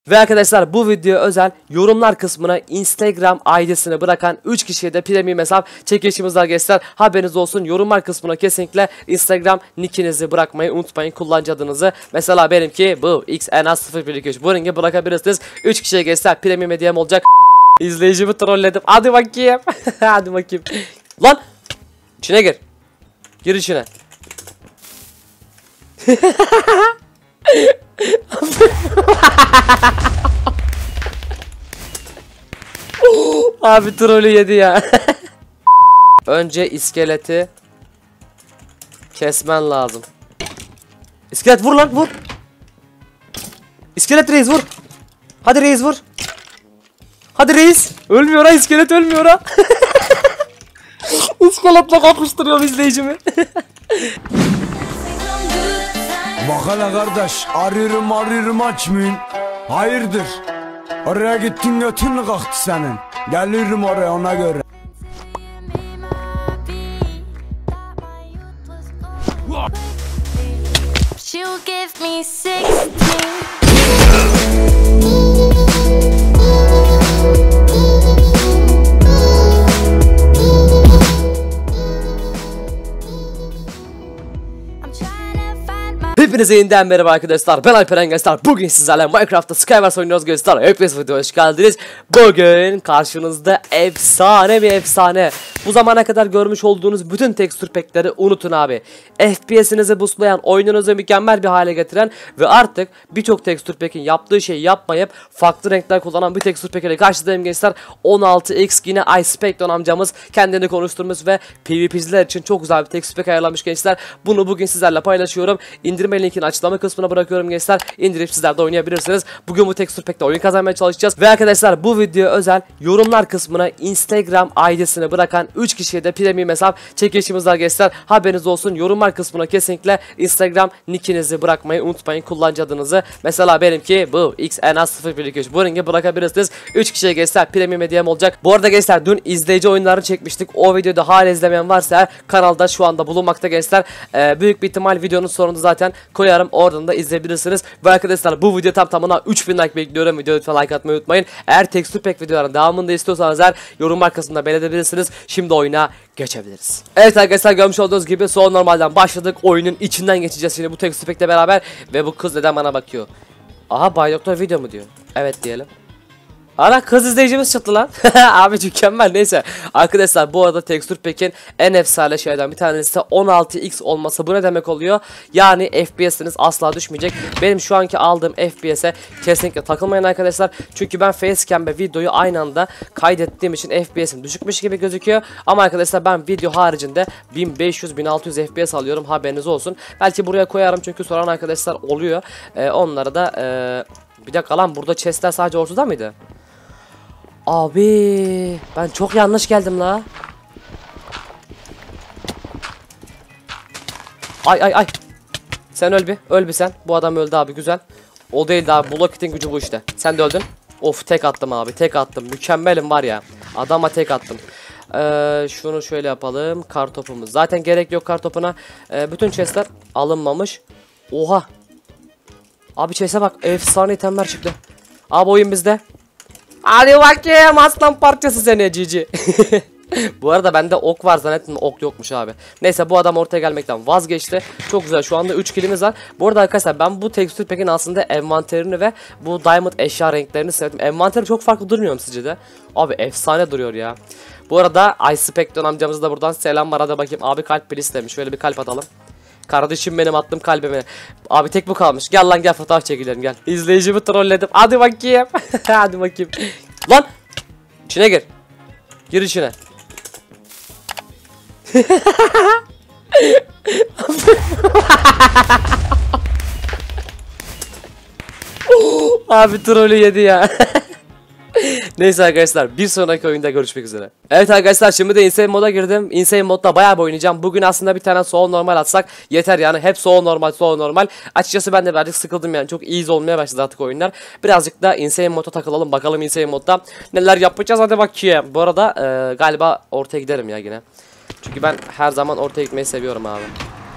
Ve arkadaşlar bu video özel yorumlar kısmına Instagram ID'sini bırakan 3 kişiye de premium hesap çekilişimiz var gençler. Haberiniz olsun, yorumlar kısmına kesinlikle Instagram nickinizi bırakmayı unutmayın, kullanıcı adınızı. Mesela benimki bu XNA013. Bu ringi bırakabilirsiniz. 3 kişiye gençler premium hediyem olacak. İzleyicimi trolledim. Hadi bakayım. Hadi bakayım. Lan içine gir. Gir içine. Abi trolü yedi ya. Önce iskeleti kesmen lazım. İskelet vur lan, vur. İskelet reis vur. Hadi reis vur. Hadi reis. Ölmüyor ha, iskelet ölmüyor ha. İskeletle kapıştırıyorum izleyicimi. Bak hele kardeş, arıyorum açmayın. Hayırdır? Oraya gittin götün mü kalktı senin? Gelirim oraya ona göre. She'll give me 16. Hepinize yeniden merhaba arkadaşlar, ben Alperen gençler. Bugün sizlerle Minecraft'ta Skywars oynuyoruz gençler. Hepiniz videoya hoş geldiniz. Bugün karşınızda efsane bir efsane. Bu zamana kadar görmüş olduğunuz bütün tekstür pack'leri unutun abi. FPS'inizi boostlayan, oyununuzu mükemmel bir hale getiren ve artık birçok tekstür pack'in yaptığı şeyi yapmayıp farklı renkler kullanan bir tekstür pack'e karşıdayım gençler. 16x yine iSpectron amcamız kendini konuşturmuş ve PvP'ciler için çok güzel bir tekstür pack ayarlamış gençler. Bunu bugün sizlerle paylaşıyorum. İndirme linkini açıklama kısmına bırakıyorum gençler. İndirip sizler de oynayabilirsiniz. Bugün bu tekstür pack'te oyun kazanmaya çalışacağız. Ve arkadaşlar bu video özel yorumlar kısmına Instagram ID'sini bırakan 3 kişiye de premium hesap çekilişimiz var gençler. Haberiniz olsun, yorumlar kısmına kesinlikle Instagram nickinizi bırakmayı unutmayın, kullanıcı adınızı. Mesela benimki bu XNA013. Bu ringi bırakabilirsiniz. 3 kişiye gençler premium hediyem olacak. Bu arada gençler dün izleyici oyunlarını çekmiştik. O videoda hala izlemeyen varsa eğer kanalda şu anda bulunmakta gençler. Büyük bir ihtimal videonun sonunda zaten koyarım, oradan da izleyebilirsiniz. Ve arkadaşlar bu video tam tamına 3000 like bekliyorum. Videoya lütfen like atmayı unutmayın. Eğer tekstür pack videoların devamını da istiyorsanız eğer yorumlar kısmında belirtebilirsiniz. Şimdi oyuna geçebiliriz. Evet arkadaşlar, görmüş olduğunuz gibi son normalden başladık. Oyunun içinden geçeceğiz şimdi bu tekstür pack'le beraber. Ve bu kız neden bana bakıyor? Aha, Bay Doktor video mu diyor? Evet diyelim. Ana, kız izleyicimiz çıktı lan. Abi mükemmel. Neyse arkadaşlar, bu arada tekstür pack'in en efsane şeylerden bir tanesi de 16x olması. Bu ne demek oluyor? Yani FPS'iniz asla düşmeyecek. Benim şu anki aldığım FPS'e kesinlikle takılmayın arkadaşlar. Çünkü ben facecam ve videoyu aynı anda kaydettiğim için FPS'im düşükmüş gibi gözüküyor. Ama arkadaşlar ben video haricinde 1500-1600 FPS alıyorum, haberiniz olsun. Belki buraya koyarım çünkü soran arkadaşlar oluyor. Onlara da bir dakika lan, burada chestler sadece ortada mıydı? Abi ben çok yanlış geldim la. Ay. Sen öl bir sen. Bu adam öldü abi, güzel. O değil abi, Blockit'in gücü bu işte. Sen de öldün. Of, tek attım abi, tek attım. Mükemmelim var ya. Adama tek attım. Şunu şöyle yapalım. Kartopumuz. Zaten gerek yok kartopuna. Bütün chestler alınmamış. Oha. Abi chest'e bak, efsane itemler çıktı. Abi oyun bizde. Hadi bakayım aslan parçası seni cici. Bu arada bende ok var zannettim, ok yokmuş abi. Neyse, bu adam ortaya gelmekten vazgeçti. Çok güzel, şu anda 3 killimiz var. Bu arada arkadaşlar ben bu tekstür pack'in aslında envanterini ve bu diamond eşya renklerini sevdim. Envanteri çok farklı durmuyor mu sizce de? Abi efsane duruyor ya. Bu arada iSpectron amcamıza da buradan selam var, hadi bakayım. Abi kalp please demiş, şöyle bir kalp atalım. Kardeşim benim, attım kalbime. Abi tek bu kalmış. Gel lan, gel fotoğraf çekelim gel. İzleyicimi trolledim. Hadi bakayım. Hadi bakayım. Lan içine gir. Gir içine. Abi trolü yedi ya. Neyse arkadaşlar, bir sonraki oyunda görüşmek üzere. Evet arkadaşlar, şimdi de Insane moda girdim. Insane modda bayağı bir oynayacağım. Bugün aslında bir tane solo normal atsak yeter yani. Hep solo normal. Açıkçası ben de birazcık sıkıldım yani. Çok easy olmaya başladı artık oyunlar. Birazcık da Insane modda takılalım. Bakalım Insane modda neler yapacağız, hadi bakayım. Bu arada galiba ortaya giderim ya yine. Çünkü ben her zaman ortaya gitmeyi seviyorum abi.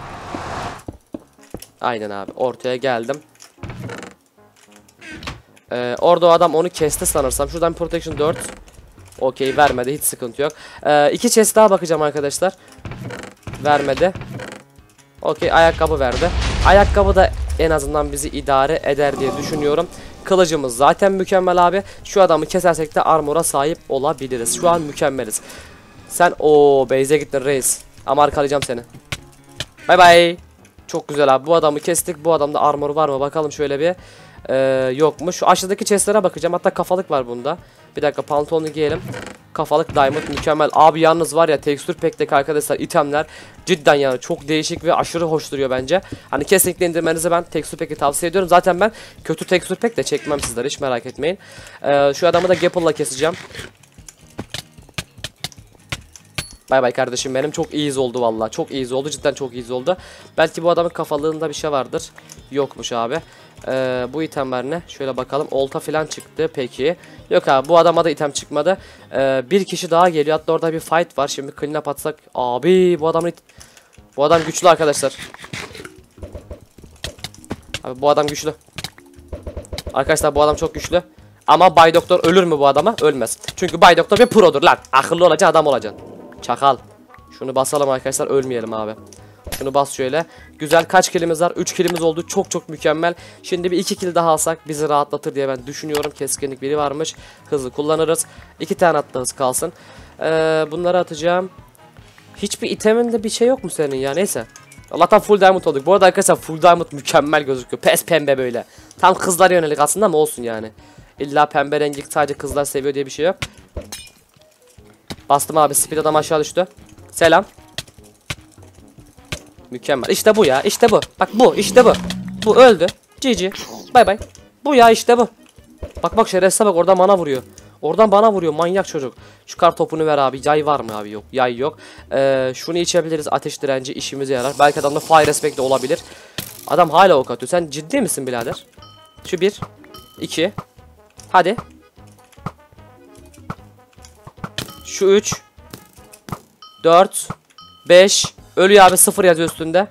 Aynen abi, ortaya geldim. Orada o adam onu kesti sanırsam. Şuradan protection 4. Okey, vermedi, hiç sıkıntı yok. 2 chest daha bakacağım arkadaşlar. Vermedi. Okey, ayakkabı verdi. Ayakkabı da en azından bizi idare eder diye düşünüyorum. Kılıcımız zaten mükemmel abi. Şu adamı kesersek de armora sahip olabiliriz. Şu an mükemmeliz. Sen o base'e gittin reis. Ama arkalayacağım seni. Bay bay. Çok güzel abi. Bu adamı kestik. Bu adamda armor var mı? Bakalım şöyle bir. Yokmuş. Şu aşağıdaki chestlere bakacağım. Hatta kafalık var bunda. Bir dakika, pantolonu giyelim. Kafalık diamond mükemmel. Abi yalnız var ya, tekstür pack'teki arkadaşlar itemler cidden yani çok değişik ve aşırı hoş duruyor bence. Hani kesinlikle indirmenizi ben tekstür pack'i tavsiye ediyorum. Zaten ben kötü tekstür pack de çekmem sizlere, hiç merak etmeyin. Şu adamı da Gapple'la keseceğim. Bay bay kardeşim benim, çok iyi oldu vallahi. Çok iyi oldu, cidden çok iyi oldu. Belki bu adamın kafalığında bir şey vardır. Yokmuş abi. Bu itemler ne? Şöyle bakalım. Olta falan çıktı peki. Yok abi, bu adama da item çıkmadı. Bir kişi daha geliyor. Hatta orada bir fight var. Şimdi clean up atsak. Abi bu adam güçlü arkadaşlar. Abi bu adam güçlü. Arkadaşlar bu adam çok güçlü. Ama Bay Doktor ölür mü bu adama? Ölmez. Çünkü Bay Doktor bir produr lan. Akıllı olacaksın, adam olacaksın. Çakal. Şunu basalım arkadaşlar, ölmeyelim abi. Şunu bas şöyle. Güzel, kaç killimiz var? 3 killimiz oldu. Çok çok mükemmel. Şimdi bir 2 kill daha alsak bizi rahatlatır diye ben düşünüyorum. Keskinlik biri varmış. Hızlı kullanırız. 2 tane atlarız kalsın. Bunları atacağım. Hiçbir iteminde bir şey yok mu senin ya? Neyse. Allah'tan full diamond olduk. Bu arada arkadaşlar full diamond mükemmel gözüküyor. Pes pembe böyle. Tam kızlara yönelik aslında ama olsun yani. İlla pembe rengi sadece kızlar seviyor diye bir şey yok. Bastım abi. Speed adam aşağı düştü. Selam. Mükemmel. İşte bu ya. İşte bu. Bak bu. İşte bu. Bu öldü. GG. Bay bay. Bu ya, işte bu. Bak bak şerefsize bak, oradan bana vuruyor. Oradan bana vuruyor manyak çocuk. Şu kar topunu ver abi. Yay var mı abi? Yok. Yay yok. Şunu içebiliriz. Ateş direnci işimize yarar. Belki adamda fire respect de olabilir. Adam hala ok atıyor. Sen ciddi misin birader? Şu 1 2. Hadi. Şu 3 4 5. Ölüyor abi, 0 yazıyor üstünde.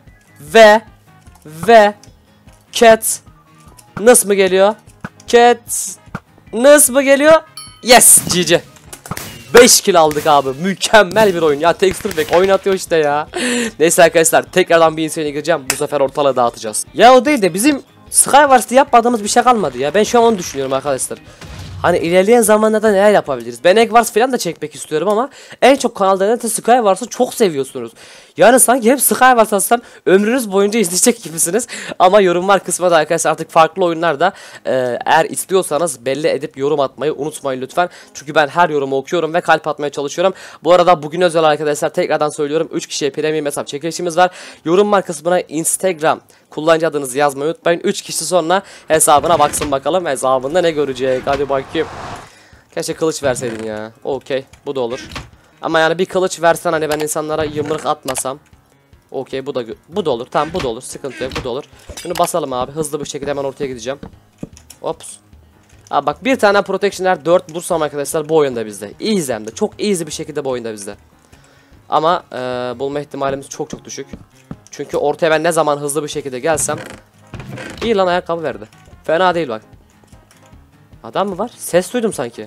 Ve Cat nasıl mı geliyor? Cat nasıl mı geliyor? Yes, GG. 5 kill aldık abi. Mükemmel bir oyun. Ya texture pack oynatıyor işte ya. Neyse arkadaşlar, tekrardan bir insana gireceğim. Bu sefer ortalığı dağıtacağız. Ya o değil de bizim Skywars'ta yapmadığımız bir şey kalmadı ya. Ben şu an onu düşünüyorum arkadaşlar. Hani ilerleyen zamanlarda neler yapabiliriz? Ben Egg Wars falan da çekmek istiyorum ama en çok kanalda Skywars'ı çok seviyorsunuz. Yani sanki hep Skywars aslında ömrünüz boyunca izleyecek gibisiniz. Ama yorumlar kısmında arkadaşlar artık farklı oyunlarda eğer istiyorsanız belli edip yorum atmayı unutmayın lütfen. Çünkü ben her yorumu okuyorum ve kalp atmaya çalışıyorum. Bu arada bugün özel arkadaşlar tekrardan söylüyorum. 3 kişiye premium hesap çekilişimiz var. Yorumlar kısmına Instagram kullanıcı adınızı yazmayı unutmayın. 3 kişi sonra hesabına baksın bakalım hesabında ne görecek. Hadi bakayım. Keşke kılıç verseydin ya. Okey, bu da olur. Ama yani bir kılıç versen, hani ben insanlara yumruk atmasam. Okey, bu da olur. Tamam, bu da olur. Sıkıntı yok, bu da olur. Şunu basalım abi. Hızlı bir şekilde hemen ortaya gideceğim. Ops. Abi bak, bir tane protectioner 4 bulursam arkadaşlar bu oyunda bizde. Easy hem de. Çok easy bir şekilde bu oyunda bizde. Ama bulma ihtimalimiz çok çok düşük. Çünkü ortaya ben ne zaman hızlı bir şekilde gelsem. İyi lan, ayakkabı verdi. Fena değil bak. Adam mı var? Ses duydum sanki.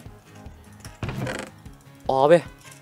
Abi.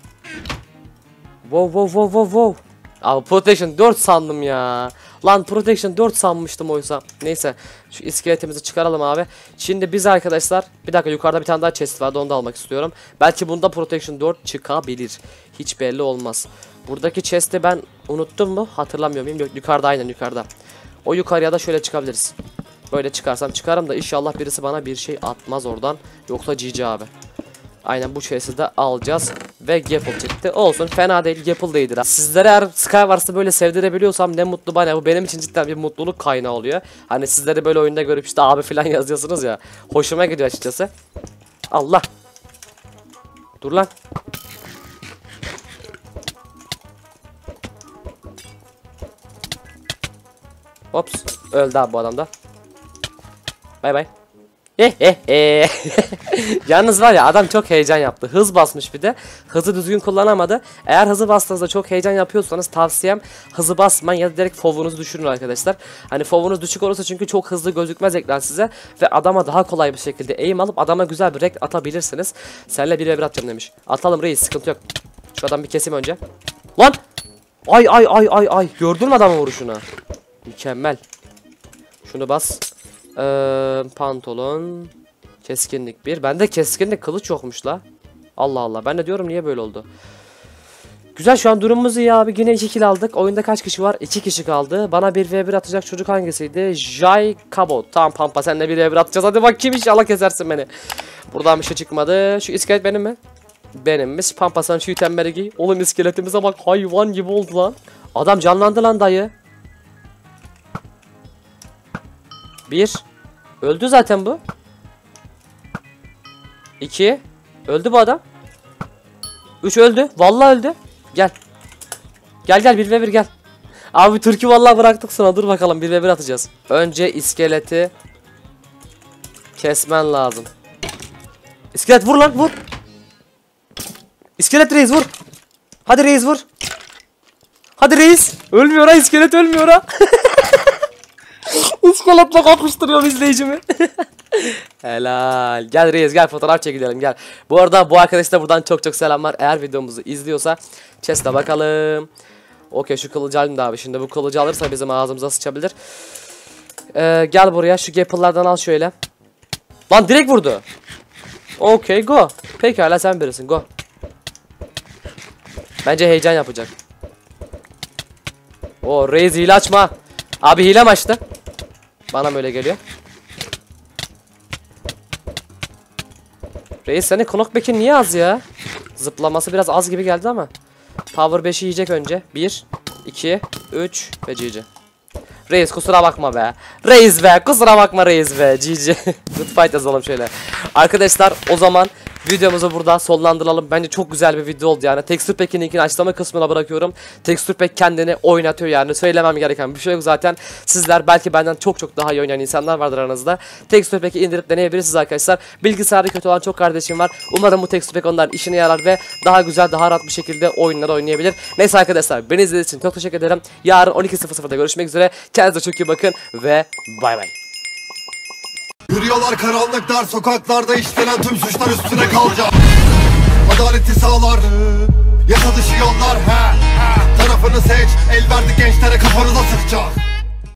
Wow. Abi protection 4 sandım ya. Lan protection 4 sanmıştım oysa. Neyse. Şu iskeletimizi çıkaralım abi. Şimdi biz arkadaşlar. Bir dakika, yukarıda bir tane daha chest vardı. Onu da almak istiyorum. Belki bunda protection 4 çıkabilir. Hiç belli olmaz. Buradaki chest'i ben unuttum mu? Hatırlamıyor muyum? Yok, yukarıda, aynen yukarıda. O yukarıya da şöyle çıkabiliriz. Böyle çıkarsam çıkarım da inşallah birisi bana bir şey atmaz oradan. Yoksa GG abi. Aynen, bu chest'i de alacağız. Ve Gapple çıktı. Olsun, fena değil, Gapple değildir. Sizlere eğer Skywars'ı böyle sevdirebiliyorsam ne mutlu bana. Bu benim için cidden bir mutluluk kaynağı oluyor. Hani sizleri böyle oyunda görüp işte abi falan yazıyorsunuz ya. Hoşuma gidiyor açıkçası. Allah. Dur lan. Ops. Öldü abi bu adam da. Bay bay. Yalnız var ya adam çok heyecan yaptı. Hız basmış bir de. Hızı düzgün kullanamadı. Eğer hızı bastığınızda çok heyecan yapıyorsanız tavsiyem hızı basmayın ya da direkt fovunuzu düşürün arkadaşlar. Hani fovunuz düşük olursa çünkü çok hızlı gözükmez ekran size. Ve adama daha kolay bir şekilde eğim alıp adama güzel bir rekt atabilirsiniz. Seninle 1v1 atacağım demiş. Atalım reis, sıkıntı yok. Şu adamı bir keseyim önce. Lan! Ay. Gördün mü adamın vuruşunu? Mükemmel. Şunu bas. Pantolon. Keskinlik 1. Bende keskinlik kılıç yokmuş la. Allah Allah. Ben de diyorum niye böyle oldu. Güzel, şu an durumumuz iyi abi. Yine 2 kill aldık. Oyunda kaç kişi var? 2 kişi kaldı. Bana 1v1 atacak çocuk hangisiydi? Jay Kabo. Tamam Pampa, seninle 1v1 atacağız. Hadi bakayım, inşallah kesersin beni. Buradan bir şey çıkmadı. Şu iskelet benim mi? Benimmiş. Pampa sen şu temberi giy. Oğlum iskeletimize bak, hayvan gibi oldu lan. Adam canlandı lan dayı. 1. Öldü zaten bu. 2. Öldü bu adam. 3 öldü. Vallahi öldü. Gel. Gel 1v1 gel. Abi Türk'ü vallahi bıraktık sana. Dur bakalım 1v1 atacağız. Önce iskeleti kesmen lazım. İskelet vur lan, vur. İskelet reis vur. Hadi reis vur. Hadi reis. Ölmüyor ha, iskelet ölmüyor ha. İskeletle kapıştırıyorum izleyicimi. Helal. Gel reis gel, fotoğraf çekilelim gel. Bu arada bu arkadaşlar buradan çok selamlar. Eğer videomuzu izliyorsa chest'e bakalım. Okey, şu kılıcı alayım da abi. Şimdi bu kılıcı alırsa bizim ağzımıza sıçabilir. Gel buraya, şu gapple'lardan al şöyle. Lan direkt vurdu. Okey go. Pekala sen birisin, go. Bence heyecan yapacak. O reis hile açma. Abi hile mi açtı? Bana mı öyle geliyor? Reis senin knockback'in niye az ya? Zıplaması biraz az gibi geldi ama. Power 5'i yiyecek önce. 1, 2, 3 ve GG. Reis kusura bakma be. Reis be, kusura bakma reis be. GG. Good fight yazalım şöyle. Arkadaşlar o zaman videomuzu burada sonlandıralım. Bence çok güzel bir video oldu yani. Texture Pack'in linkini açıklama kısmına bırakıyorum. Texture Pack kendini oynatıyor yani. Söylemem gereken bir şey yok zaten. Sizler belki benden çok daha iyi oynayan insanlar vardır aranızda. Texture Pack'i indirip deneyebilirsiniz arkadaşlar. Bilgisayarı kötü olan çok kardeşim var. Umarım bu Texture Pack onların işine yarar ve daha güzel, daha rahat bir şekilde oyunlar oynayabilir. Neyse arkadaşlar, beni izlediğiniz için çok teşekkür ederim. Yarın 12.00'da görüşmek üzere. Kendinize çok iyi bakın ve bay bay. Yürüyorlar karanlık dar sokaklarda, işlenen tüm suçlar üstüne kalacak. Adaleti sağlar, yasa dışı yollar, he. Tarafını seç, el verdi gençlere kafanıza sıkacak.